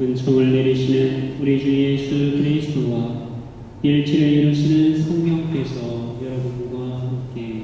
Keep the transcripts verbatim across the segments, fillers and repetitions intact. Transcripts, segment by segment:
은총을 내리시는 우리 주 예수 그리스도와 일치를 이루시는 성령께서 여러분과 함께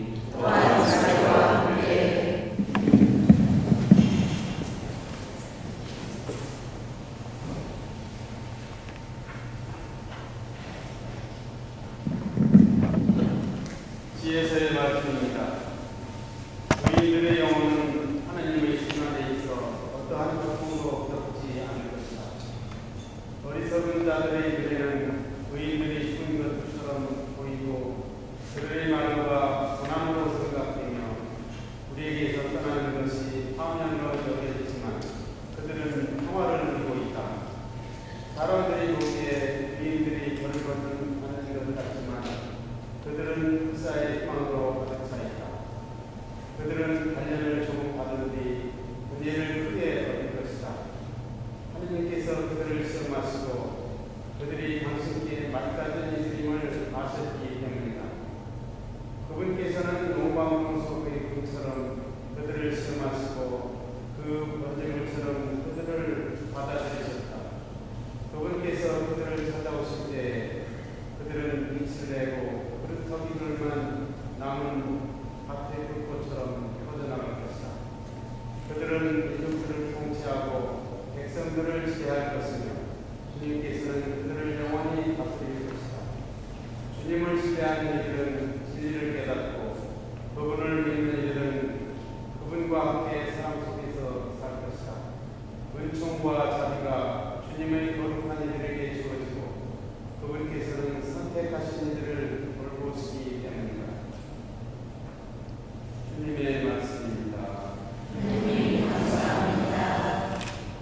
지혜서의 말씀입니다. 우리들의 영혼은 하나님의 신앙에 있어 어떠한 고통도 겪지 않을 것이다. 어리석은 자들의 미래는 의인들이 숨은 것처럼 보이고 그들의 말과 고난으로 생각되며 우리에게서 떠나는 것이 화면으로 여겨지지만 그들은 평화를 누리고 있다. 사람들이 보기에 의인들이 벌을 받는 것 같지만 그들은 흑사의 희망으로 가득 차 있다. 그들은 단련을 조금 받은 뒤 은혜를 크게 얻을 것이다. 하느님께서 그들을 시험하시고 그들이 당신께 맞닿은 예수님을 마셨기 때문이다. 그분께서는 농광 속의 금처럼 그들을 시험하시고 그 번제물처럼 그들을 받아들이셨다. 그분께서 그들을 찾아오실 때 그들은 빛을 내고 그릇터기들만 남은 밭의 불꽃처럼 퍼져나갈 것이다. 그들은 민족들을 통치하고 백성들을 지배할 것이며 주님께서는 그들을 영원히 다스릴 것이다. 주님을 지배하는 이들은 진리를 깨닫고 그분을 믿는 이들은 그분과 함께 사랑 속에서 살 것이다. 은총과 자비가 주님의 거룩한 이들에게 주어지고 그분께서는 선택하신 이들을 돌보시기 때문이다. 주님의 말씀입니다. 주님 감사합니다.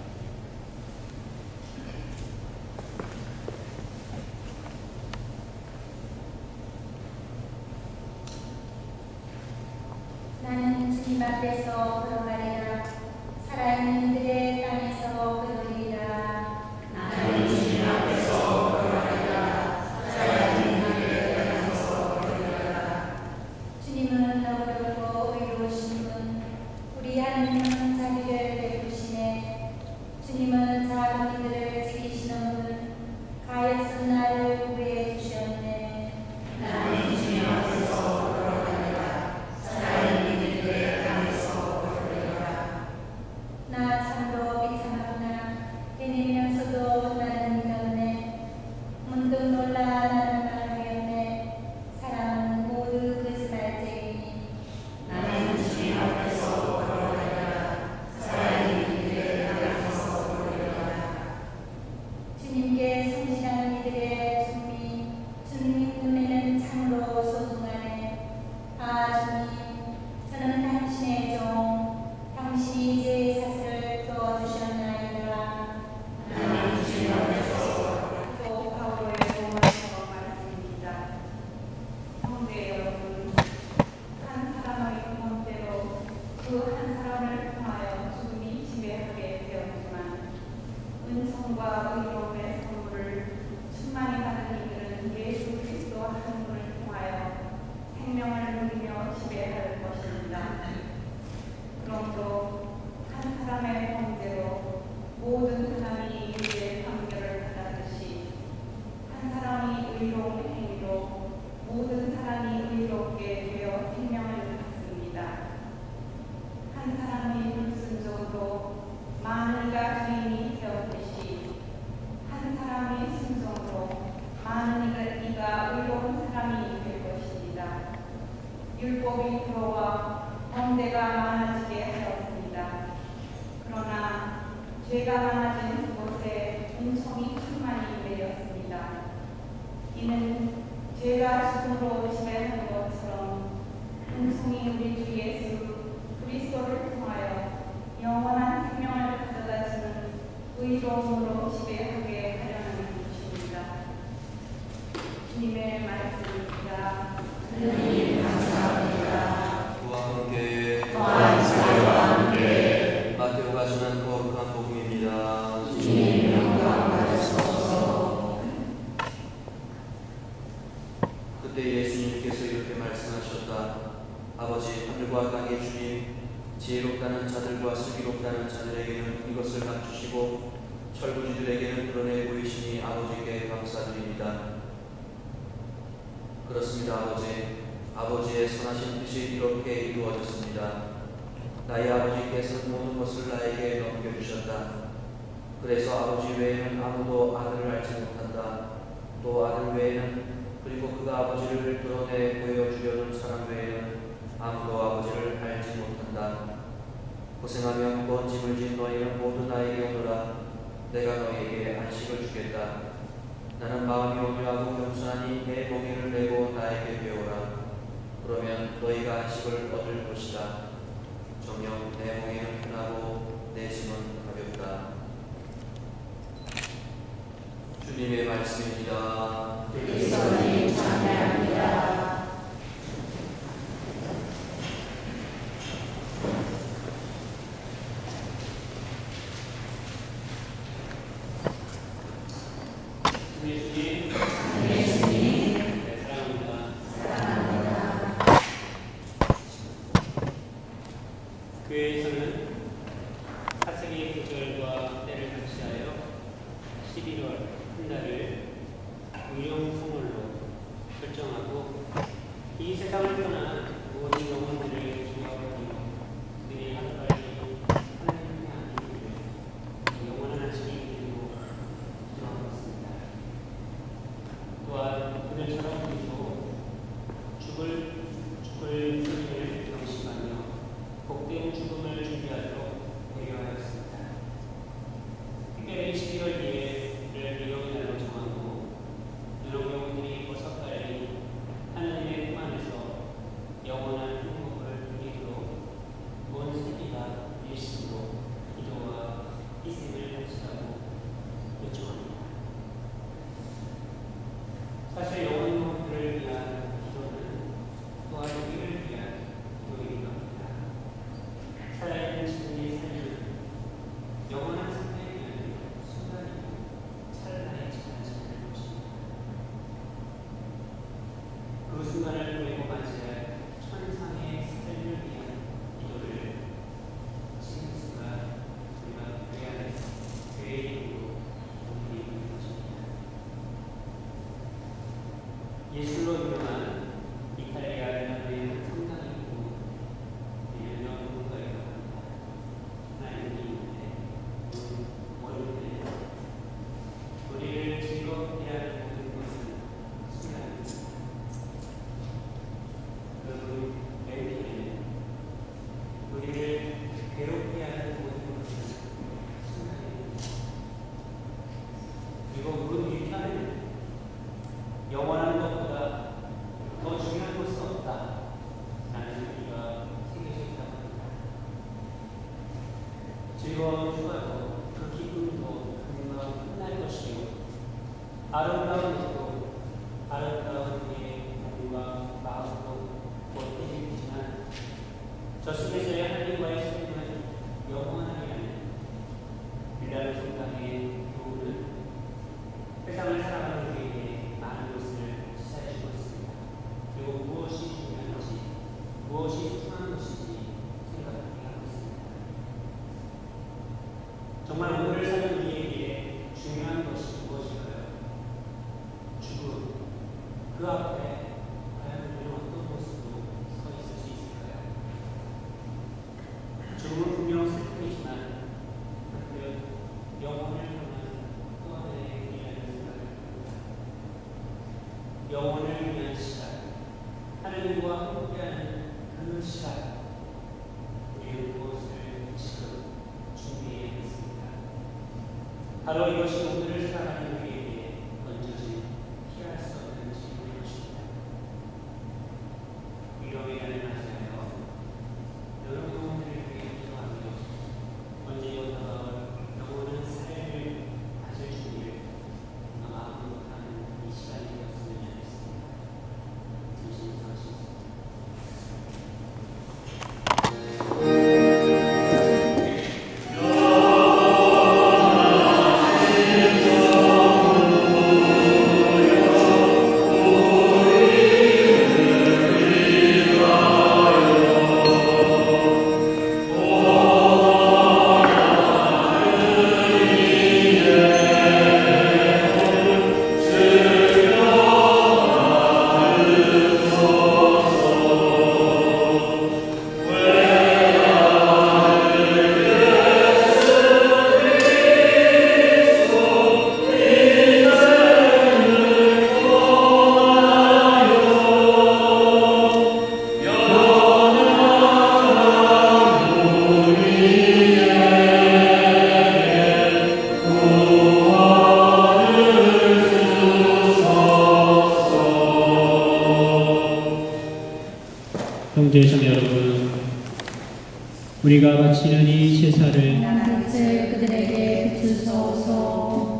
나는 주님 앞에서 걸어가리라. 살아있는 이들의 땅에서 걸으리라. 나는 주님 앞에서 걸어가리라. 살아있는 이들의 땅에서 걸으리라. 주님은 너그럽고 의로우신 분, 우리 하나님은 자비를 베푸시네. 주님은 작은 이들을 지키시는 분, 가엾은 나를 구해 주셨네. 나는 주님 앞에서 걸어가리라. 살아있는 이들의 땅에서 걸으리라. 나 참으로 비참하구나. 해내면서도 나는 믿었네. 문득 놀라 나는 말하였네. 사람은 모두 거짓말쟁이니. 나는 주님 앞에서 걸어가리라. 살아있는 이들의 땅에서 걸으리라. 주님께 성실한 이들의 숨이 주님 눈에는 참으로 소중하네. 아 주님, 저는 당신의 종, 당신이 제 사슬을 풀어주셨나이다. 나는 주님 앞에서 또 바울의 로마서 말씀입니다. 형제 여러분, 한 사람의 범죄로 그 한 사람을 통하여 죽음이 지배하게 되었지만 은총과 의로움의 선물을 충만히 받은 이들은 예수 그리스도 한 분을 통하여 생명을 누리며 지배할 것입니다. 그러므로 한 사람의 범죄로 모든 사람이 유죄의 판결을 받았듯이 한 사람이 의로운 행위로 모든 사람이 의롭게 되어 생명을 받습니다. 한 사람이 불순종으로 만일가 죄인이 되었듯이 한 사람이 순종으로 많은 이가 의로운 사람이 될 것입니다. 율법이 들어와 범죄가 많아지게 하였습니다. 그러나 죄가 많아진 그곳에 은총이 충만히 내렸습니다. 이는 죄가 죽음으로 지배하는 것처럼 은총이 우리 주 예수 그리스도를 통하여 영원한 생명을 가져다 주는 의로움으로 지배하게 하려는 것입니다. 주님의 말씀입니다. 주님 감사합니다. 그와 함께 말씀과 함께 마태오가 전한 거룩한 복음입니다. 주님 영광 받으소서. 그때 예수님께서 이렇게 말씀하셨다. 아버지 하늘과 땅의 주님, 지혜롭다는 자들과 슬기롭다는 자들에게는 이것을 갖추시고 철부지들에게는 드러내 보이시니 아버지께 감사드립니다. 그렇습니다. 아버지, 아버지의 선하신 뜻이 이렇게 이루어졌습니다. 나의 아버지께서 모든 것을 나에게 넘겨주셨다. 그래서 아버지 외에는 아무도 아들을 알지 못한다. 또 아들 외에는, 그리고 그가 아버지를 드러내 보여주려는 사람 외에는 아무도 아버지를 알지 못한다. 고생하며 무거운 짐을 진 너희는 모두 나에게 오너라. 내가 너희에게 안식을 주겠다. 나는 마음이 온유하고 겸손하니 내 멍에를 내고 나에게 배우라. 그러면 너희가 안식을 얻을 것이다. 정녕 내 멍에는 편하고 내 짐은 가볍다. 주님의 말씀입니다. 그리스도님 찬양합니다. 예수님, 예수님 네, 사랑합니다. 사랑합니다. 교회에서는 사색의 계절과 때를 같이하여 십일월 한 달을 무용성월로 결정하고 이 세상을 떠난 모든 영혼들을 기억하며 그들이 하루빨리 하나님의 안식을 영원한 안식을 누리고 기도하고 있습니다. 또한 오늘처럼 우리도 죽을 죽을 삶을 경심하며 복된 죽음을 준비하도록 배려하였습니다. 특별히 십일월 이일을 미용의 날로 정하고 여러 영혼들이 어서 빨리 하나님의 품 안에서 영원한 행복을 누리도록 온 세계가 일심으로 기도와 희생을 바치라고 요청합니다. 사실 영원 영혼들을 위한 기도는 또한 우리를 위한 기도이기도 합니다. 살아있는 지금의 삶은 영원한 삶에 위한 순간이고 찰나의 지나치는 것입니다. 그 순간을 보내고 맞이할 천상의 삶을 위한 기도를 지금 순간 우리가 교회 안에서 교회의 이름으로 드리는 것입니다. 예술로 유명한 이탈리아 연합의 한 성당이고 유명 공가이기도 합니다. 하나님이 있는데 월요일에 우리를 즐겁게 하는 모든 것은 순간입니다. 여러분, 맹기는 우리를 괴롭게 하는 모든 것은 순간입니다. 그리고 무릇 유타는 영원한 것보다 더 중요한 것은 없다 라는 의미가 새겨져 있다고 합니다. 즐거운 휴가도 그 기쁨도 금방 끝날 것이요 아름다운 것도 아름다운 우리의 몸과 마음도 곧 해지겠지만 저 속에서의 하나님과의 소통은 영원하게 하는 빌라르 성당의 교훈은 세상을 살아가는 우리에게 많은 것을 시사해 주고 있습니다. 그리고 무엇이 중요한지, 무엇이 소중한 것인지 생각하게 하고 있습니다. 정말 오늘을 사는 우리에게 중요한 것이 무엇일까요? 죽음. 그 앞에 과연 우리는 어떤 모습으로 서 있을 수 있을까요? 죽음은 분명 슬픔이지만 한편 영혼을 향한 또 하나의 길이라는 생각을 합니다. 영혼을 위한 시간, 하나님과 함께하는 그 시간, 우리는 무엇을 지금 준비해야겠습니다. 바로 이것이 오늘을 살아가는 우리에게 던져진 피할 수 없는 질문일 것입니다. 위로의 날을 맞이하여 여러 영혼들을 위해 기도하며 언제부터 영혼은 삶을 가질 준비를 마음으로 하는 이 시간이 되었으면 좋겠습니다. 진심으로 하시겠습니다. 오 우리가 바치는 이 제사를 나는 것을 그들에게 비추소서.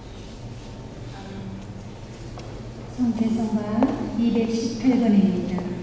성태성가 이백십팔 번입니다.